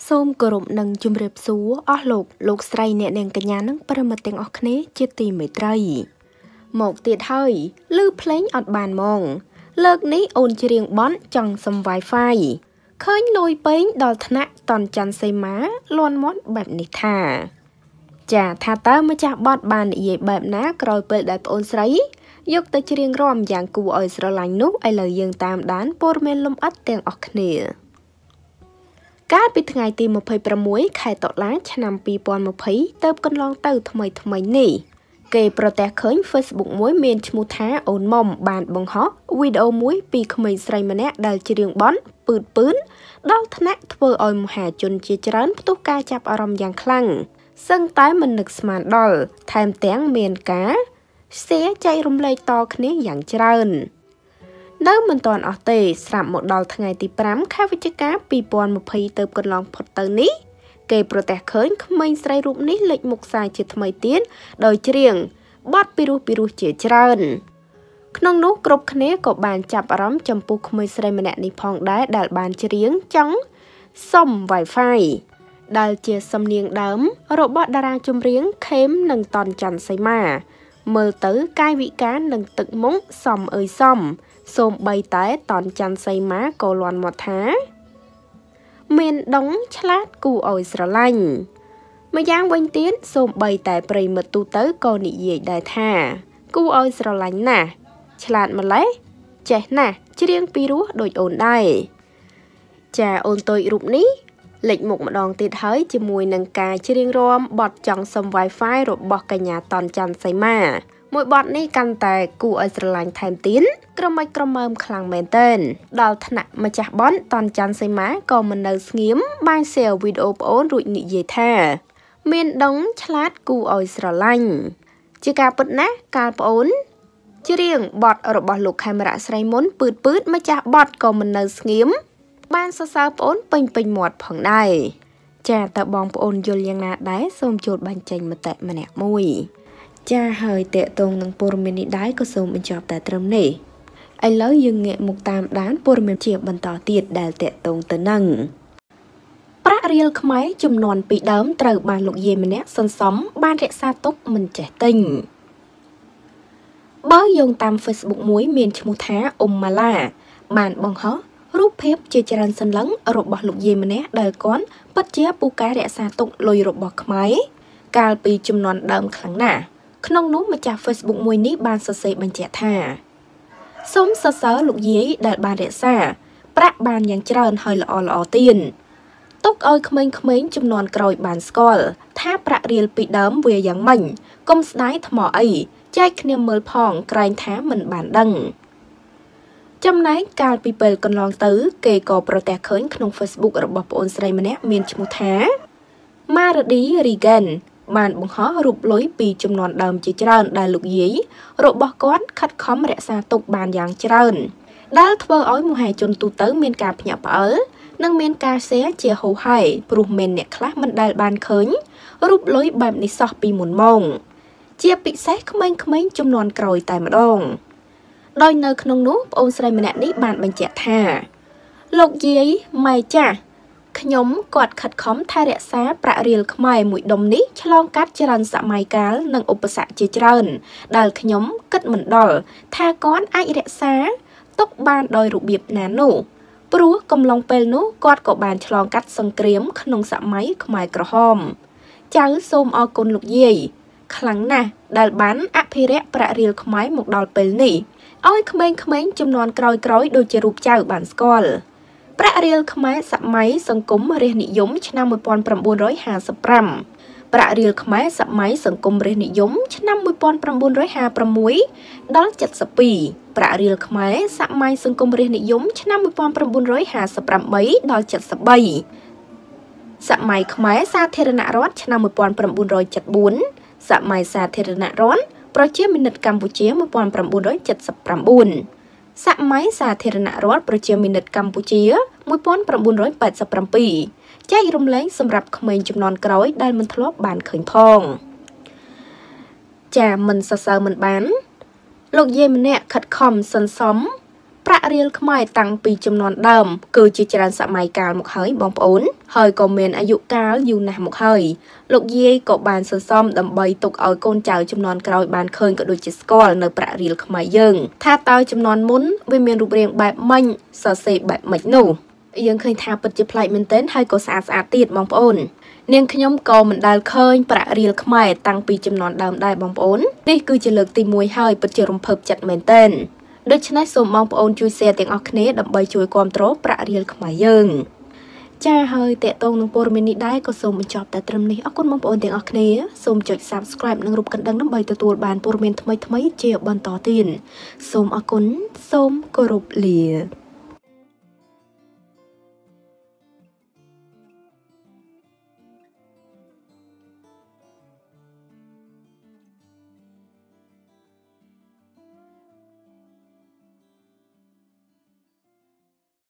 សូមគោរពនឹងជម្រាបសួរអស់លោកស្រីអ្នកនាងកញ្ញានឹងប្រិមត្តទាំងអស់គ្នាជាទីមេត្រីមកទៀតហើយឮភ្លេងអត់បានមកលើកនេះអូនច្រៀងបន់ចង់សុំ Wifi ឃើញលយពេងដល់ថ្នាក់តនច័ន្ទសីមាលន់មាត់បែបនេះថាចាថាតើម្ចាស់បទបាននិយាយបែបណាក្រោយពេលដែលប្អូនស្រីយកទៅច្រៀងរាំយ៉ាងគួរឲ្យស្រឡាញ់នោះឥឡូវយើងតាមដានព័ត៌មានលម្អិតទាំងអស់គ្នាកាលពីថ្ងៃទី26ខែតុលាឆ្នាំ2020ទៅកន្លងទៅថ្មីនេះគេប្រទះឃើញ Facebook មួយមានឈ្មោះថាអូនមុំបានបង្ហោះវីដេអូមួយពីក្មេងស្រីម្នាក់ដែលច្រៀងបន់ពឺនដល់ថ្នាក់ធ្វើឲ្យមហាជនជាច្រើនផ្ទុះការចាប់អារម្មណ៍យ៉ាងខ្លាំងសឹងតែមិននឹកស្មានដល់ថែមទាំងមានការshareចែករំលែកតគ្នាយ៉ាងច្រើននៅមិនទាន់អស់ទេស្រាប់មកដល់ថ្ងៃទី5ខែវិច្ឆិកា2020ទៅកន្លងផុតទៅនេះគេប្រទះឃើញក្មេងស្រីរូបនេះលេចមុខសាយជាថ្មីទៀតដោយច្រៀងបទពីរោះជាច្រើនក្នុងនោះគ្រប់គ្នាក៏បានចាប់អារម្មណ៍ចំពោះក្មេងស្រីម្នាក់នេះផងដែរដែលបានច្រៀងចង់សុំ Wifi ដែលជាសំនៀងដើមរបស់តារាចម្រៀងខេមនិងតនច័ន្ទសីមាមើលទៅកាយវិការនិងទឹកមុខសមអើយសមសូម្បីតែតនច័ន្ទសីមាក៏លាន់មាត់ថាមានដងឆ្លាតគួរឲ្យស្រឡាញ់ម្យ៉ាងវិញទៀតសូម្បីតែប្រិមិត្តទូទៅក៏និយាយដែរថាគួរឲ្យស្រឡាញ់ណាស់ឆ្លាតម្ល៉េះចេះណាស់ច្រៀងពីរោះដូចអូនដែរចាអូនតូចរូបនេះលេចមុខម្ដងទៀតហើយជាមួយនឹងការច្រៀងរាំបទចង់សុំ Wifi របស់កញ្ញាតនច័ន្ទសីមាមួយបទនេះកាន់តែគួរឲ្យស្រឡាញ់ថែមទៀតក្រមិចក្រមើមខ្លាំងមែនទែនដល់ថ្នាក់ម្ចាស់បន់តនច័ន្ទសីមាក៏មិននៅស្ងៀមបាន share វីដេអូប្អូនរួចនិយាយថាមានដងឆ្លាតគួរឲ្យស្រឡាញ់ជាការពិតណាស់កាលប្អូនច្រៀងបទរបស់លោកខេមរៈស្រីមុនពឺតម្ចាស់បទក៏មិននៅស្ងៀមបានសរសើរប្អូនពេញមាត់ផងដែរចាតើបងប្អូនយល់យ៉ាងណាដែរសូមចូលបញ្ចេញមតិម្នាក់មួយចាហើយតេតងនឹងព័ត៌មាននេះដែរក៏សូមបញ្ចប់តែត្រឹមនេះឥឡូវយើងងាកមកតាមដានព័ត៌មានជាបន្តទៀតដែលតេតងទៅនឹងប្រាក់រៀលខ្មែរចំនួនពីដើមត្រូវបានលោកយាយម្នាក់សន្សំបានរក្សាទុកមិនចេះទិញបើយោងតាម Facebook មួយមានឈ្មោះថាអ៊ុំម៉ាឡាបានបង្ហោះរូបភាពជាច្រើនសន្លឹងរបស់លោកយាយម្នាក់ដែលគាត់ពិតជាពូកែរក្សាទុកលុយរបស់ខ្មែរកាលពីចំនួនដើមខ្លាំងណាស់ក្នុងនោះម្ចាស់ Facebook មួយនេះបានសរសេរបញ្ជាក់ថាសូមសរសើរលោកយាយដែលបានរក្សាប្រាក់បានយ៉ាងច្រើនហើយល្អទៀតទុកឲ្យក្មេងៗចំនួនក្រោយបានស្គាល់ថាប្រាក់រៀលពីដើមវាយ៉ាងម៉េចកុំស្ដាយថ្មអីចែកគ្នាមើលផងក្រែងថាមិនបានដឹងចំណែកកាលពីពេលកន្លងទៅគេក៏ប្រទះឃើញក្នុង Facebook របស់ប្អូនស្រីម្នាក់មានឈ្មោះថា Maradi Regan បានបង្ហោះរូបលុយពីចំនួនដើមជាច្រើនដែលលោកយាយរបស់គាត់ខិតខំរក្សាទុកបានយ៉ាងច្រើនដែលធ្វើឲ្យមហាជនទូទៅមានការភ្ញាក់ផ្អើលនិងមានការ share ជាហូរហែព្រោះមានអ្នកខ្លះមិនដែលបានឃើញរូបលុយបែបនេះសោះពីមុនមកជាពិសេសក្មេងៗចំនួនក្រោយតែម្ដងដោយនៅក្នុងនោះប្អូនស្រីម្នាក់នេះបានបញ្ជាក់ថាលោកយាយម៉ែចាស់ខ្ញុំគាត់ខិតខំថែរក្សាប្រាក់រៀលខ្មែរមួយដុំនេះឆ្លងកាត់ច្រើនសម័យកាលនិងឧបសគ្គជាច្រើនដែលខ្ញុំគិតមិនដល់ថាគាត់អាចរក្សាទុកបានដោយរបៀបណានោះព្រោះកំឡុងពេលនោះគាត់ក៏បានឆ្លងកាត់សង្គ្រាមក្នុងសម័យខ្មែរក្រហមចៅសូមអរគុណលោកយាយខ្លាំងណាស់ដែលបានអភិរក្សប្រាក់រៀលខ្មែរមកដល់ពេលនេះឲ្យក្មេងៗចំនួនក្រោយៗដូចជារូបចៅបានស្គាល់ប្រាក់រៀលខ្មែរសម័យសង្គមរាស្ត្រនិយមឆ្នាំ1955ប្រាក់រៀលខ្មែរសម័យសង្គមរាស្ត្រនិយមឆ្នាំ1956ដល់72ប្រាក់រៀលខ្មែរសម័យសង្គមរាស្ត្រនិយមឆ្នាំ1958ដល់73សម័យខ្មែរសាធារណរដ្ឋឆ្នាំ1974សម័យសាធារណរដ្ឋប្រជាមានិតកម្ពុជា1979សម័យសាធារណរដ្ឋប្រជាមានិតកម្ពុជា1987ចែករំលែងសម្រាប់ក្មេងជំនាន់ក្រោយដែលមិនធ្លាប់បានឃើញផងចាមិនសរសើរមិនបានលោកយាយម្នាក់ខិតខំសន្សំប្រាក់រៀលខ្មែរតាំងពីចំនួនដើមគឺជាច្រើនសម័យកាលមកហើយបងប្អូនហើយក៏មានអាយុកាលយូរណាស់មកហើយលោកយាយក៏បានសន្សំដើម្បីទុកឲ្យកូនចៅចំនួនក្រោយបានឃើញក៏ដូចជាស្គាល់នៅប្រាក់រៀលខ្មែរយើងថាតើចំនួនមុនវាមានរូបរាងបែបម៉េចសរសេរបែបម៉េចនោះយើងឃើញថាពិតជាប្លែកមែនទែនហើយក៏ស្អាតទៀតបងប្អូននាងខ្ញុំក៏មិនដែលឃើញប្រាក់រៀលខ្មែរតាំងពីចំនួនដើមដែរបងប្អូននេះគឺជាលើកទី1ហើយពិតជារំភើបចិត្តមែនទែនដូច្នេះសូមបងប្អូនជួយ share ទាំងអស់គ្នាដើម្បីជួយគាំទ្រប្រាក់រៀលខ្មែរយើងចាហើយតេតងនឹងព័ត៌មាននេះដែរក៏សូមបញ្ចប់តែត្រឹមនេះអរគុណបងប្អូនទាំងអស់គ្នាសូមចុច Subscribe និងរូបកណ្ដឹងដើម្បីទទួលបានព័ត៌មានថ្មីៗជាបន្តទៀតសូមអរគុណសូមគោរពលា